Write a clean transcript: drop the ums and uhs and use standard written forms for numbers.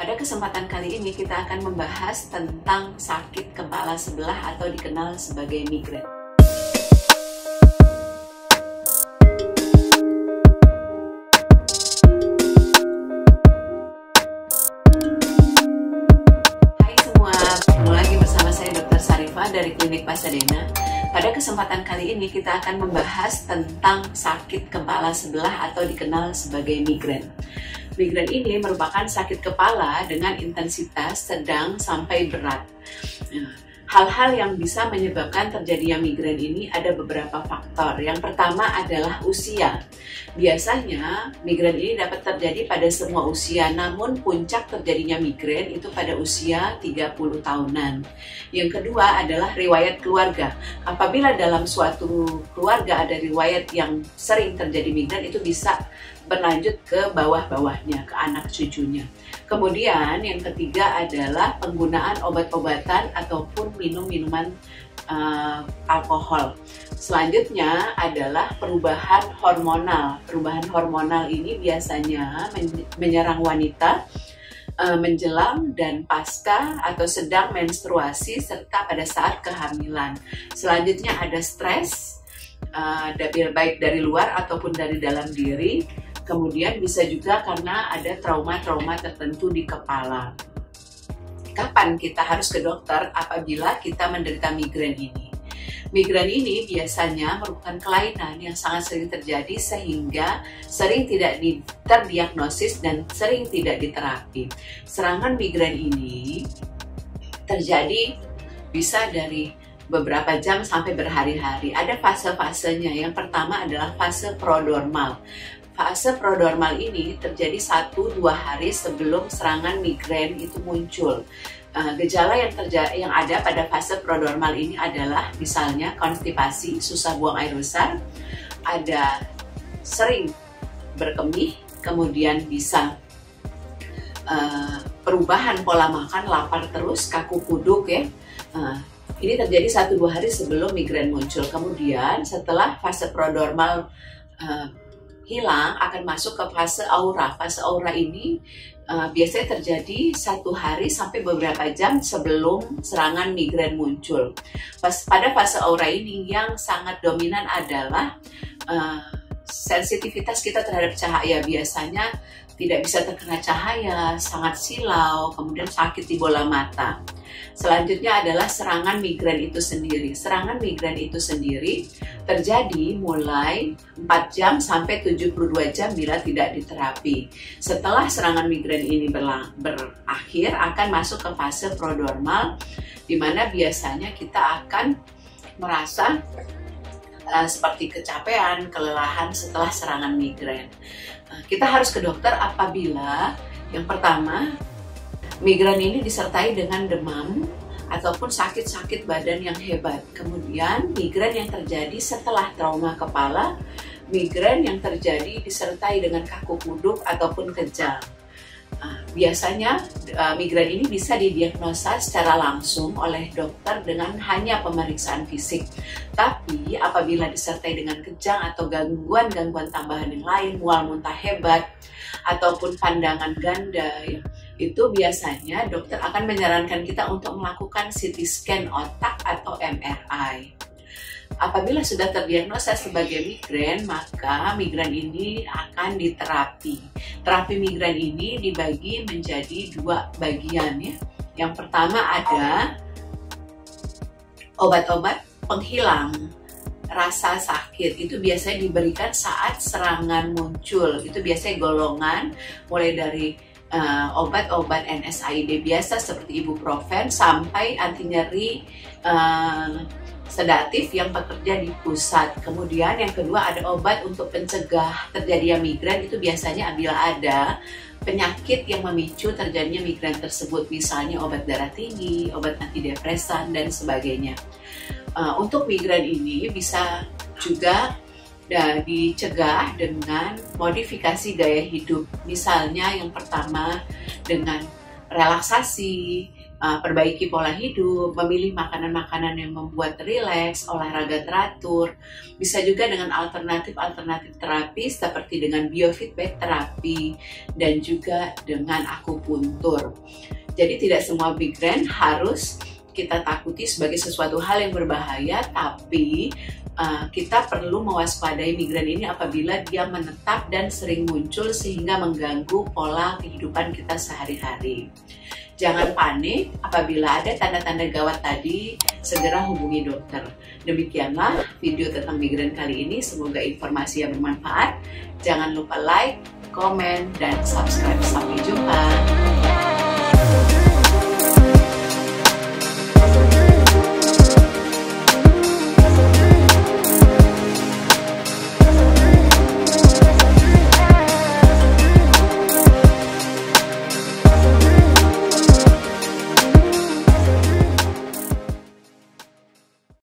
Pada kesempatan kali ini kita akan membahas tentang sakit kepala sebelah atau dikenal sebagai migrain. Hai semua, ketemu lagi bersama saya Dr. Sarifah dari Klinik Pasadena. Pada kesempatan kali ini kita akan membahas tentang sakit kepala sebelah atau dikenal sebagai migrain. Migrain ini merupakan sakit kepala dengan intensitas sedang sampai berat. Hal-hal yang bisa menyebabkan terjadinya migrain ini ada beberapa faktor. Yang pertama adalah usia. Biasanya migrain ini dapat terjadi pada semua usia, namun puncak terjadinya migrain itu pada usia 30 tahunan. Yang kedua adalah riwayat keluarga. Apabila dalam suatu keluarga ada riwayat yang sering terjadi migrain, itu bisa berlanjut ke bawah-bawahnya, ke anak cucunya. Kemudian yang ketiga adalah penggunaan obat-obatan ataupun minum-minuman alkohol. Selanjutnya adalah perubahan hormonal. Perubahan hormonal ini biasanya menyerang wanita menjelang dan pasca atau sedang menstruasi serta pada saat kehamilan. Selanjutnya ada stres, baik dari luar ataupun dari dalam diri. Kemudian bisa juga karena ada trauma-trauma tertentu di kepala. Kapan kita harus ke dokter apabila kita menderita migrain ini? Migrain ini biasanya merupakan kelainan yang sangat sering terjadi sehingga sering tidak terdiagnosis dan sering tidak diterapi. Serangan migrain ini terjadi bisa dari beberapa jam sampai berhari-hari. Ada fase-fasenya. Yang pertama adalah fase prodormal. Fase prodormal ini terjadi 1-2 hari sebelum serangan migrain itu muncul. Gejala yang ada pada fase prodormal ini adalah misalnya konstipasi, susah buang air besar, ada sering berkemih, kemudian bisa perubahan pola makan, lapar terus, kaku kuduk ya. Ini terjadi 1-2 hari sebelum migrain muncul. Kemudian setelah fase prodormal hilang, akan masuk ke fase aura. Fase aura ini biasanya terjadi 1 hari sampai beberapa jam sebelum serangan migrain muncul. Pada fase aura ini yang sangat dominan adalah sensitivitas kita terhadap cahaya. Biasanya tidak bisa terkena cahaya, sangat silau, kemudian sakit di bola mata. Selanjutnya adalah serangan migrain itu sendiri. Serangan migrain itu sendiri terjadi mulai 4 jam sampai 72 jam bila tidak diterapi. Setelah serangan migrain ini berakhir, akan masuk ke fase prodormal, di mana biasanya kita akan merasa seperti kecapean, kelelahan setelah serangan migrain. Kita harus ke dokter apabila yang pertama, migrain ini disertai dengan demam ataupun sakit-sakit badan yang hebat. Kemudian migrain yang terjadi setelah trauma kepala, migrain yang terjadi disertai dengan kaku kuduk ataupun kejang. Biasanya migrain ini bisa didiagnosa secara langsung oleh dokter dengan hanya pemeriksaan fisik. Tapi apabila disertai dengan kejang atau gangguan-gangguan tambahan yang lain, mual muntah hebat, ataupun pandangan ganda, ya, itu biasanya dokter akan menyarankan kita untuk melakukan CT scan otak atau MRI. Apabila sudah terdiagnosa sebagai migrain, maka migrain ini akan diterapi. Terapi migrain ini dibagi menjadi 2 bagian ya. Yang pertama ada obat-obat penghilang rasa sakit. Itu biasanya diberikan saat serangan muncul. Itu biasanya golongan mulai dari obat-obat NSAID biasa seperti ibuprofen sampai anti nyeri sedatif yang bekerja di pusat. Kemudian yang kedua ada obat untuk pencegah terjadinya migrain. Itu biasanya bila ada penyakit yang memicu terjadinya migrain tersebut, misalnya obat darah tinggi, obat antidepresan dan sebagainya. Untuk migrain ini bisa juga dicegah dengan modifikasi gaya hidup. Misalnya yang pertama dengan relaksasi, perbaiki pola hidup, memilih makanan-makanan yang membuat rileks, olahraga teratur. Bisa juga dengan alternatif-alternatif terapi seperti dengan biofeedback terapi dan juga dengan akupuntur. Jadi tidak semua migrain harus kita takuti sebagai sesuatu hal yang berbahaya, tapi kita perlu mewaspadai migrain ini apabila dia menetap dan sering muncul sehingga mengganggu pola kehidupan kita sehari-hari. Jangan panik apabila ada tanda-tanda gawat tadi, segera hubungi dokter. Demikianlah video tentang migrain kali ini, semoga informasi yang bermanfaat. Jangan lupa like, komen, dan subscribe. Sampai jumpa.